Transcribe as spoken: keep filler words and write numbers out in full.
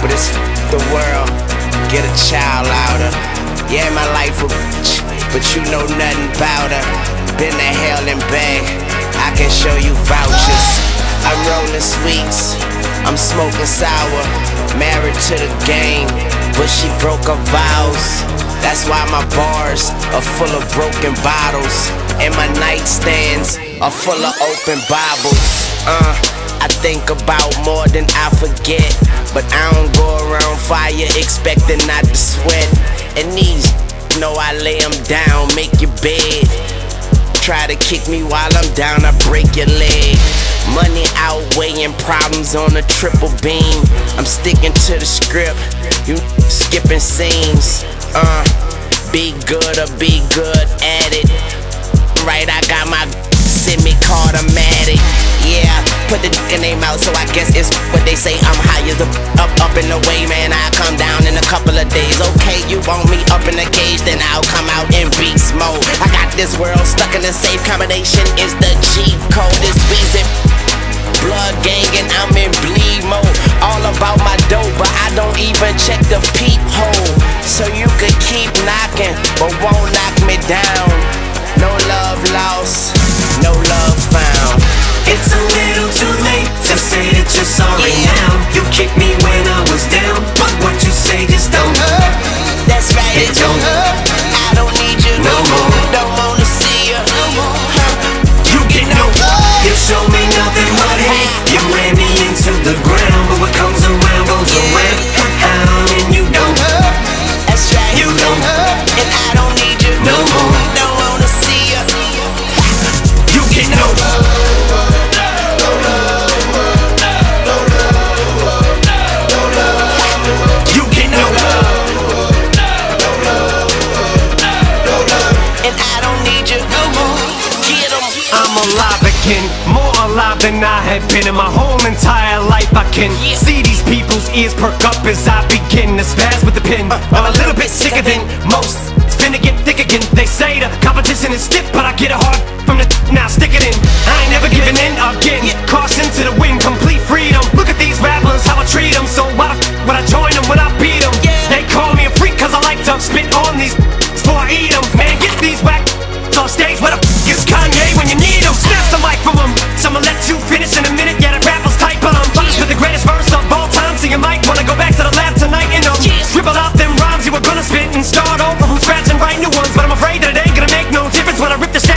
but it's the world. Get a child louder. Yeah, my life a bitch, but you know nothing about her. Been to hell and back, I can show you vouchers. I'm rolling sweets, I'm smoking sour. Married to the game, but she broke her vows. That's why my bars are full of broken bottles, and my nightstands are full of open Bibles. Uh, I think about more than I forget, but I don't go around fire expecting not to sweat. And these know I lay them down, make your bed. Try to kick me while I'm down, I break your leg. Money outweighing problems on a triple beam. I'm sticking to the script, you skipping scenes. Uh, be good or be good at it. Right, I got my semi-card, I'm at it. Yeah, put the dick in their mouth, so I guess it's what they say. I'm high as a up, up in the way, man. I come down in a couple of days. Okay, you want me up in the cage, then I'll come out in beast mode. I got this world stuck in a safe combination. Is the G code, it's Weezy, blood gang, and I'm in bleed mode. All about my dough, but I don't even check the peephole. So you could keep knocking, but won't knock me down. No love lost, no love found. It's a little too late to say that you're sorry now. You kicked me when I was down, but what you say just don't hurt. That's right, it don't hurt. I don't need you no more, don't wanna see you no more. You get no love, you show me nothing but hate. You ran me into the ground, but what comes around goes around. And you don't hurt. That's right, you don't hurt. And I don't need you no more, don't wanna see you. You get no love. I'm alive again, more alive than I have been in my whole entire life. I can see these people's ears perk up as I begin to spaz with the pen. I'm a little bit sicker than most, it's finna get thick again. They say the competition is stiff, but I get it hard from the now stick it in. I ain't never giving in again, caution to the wind, complete freedom. Look at these rappers, how I treat them. So why the f would I join them when I beat them? They call me a freak cause I like to spit on these before I eat them. Man, get these whack on stage, where the f is Kanye when you need him? Snatch the mic from him, so I'ma let you finish in a minute. Yeah, the rappers type on him, finish with the greatest verse of all time. So you might wanna go back to the lab tonight and um, scribble out them rhymes you were gonna spit and start over from scratch and write new ones. But I'm afraid that it ain't gonna make no difference when I rip the shit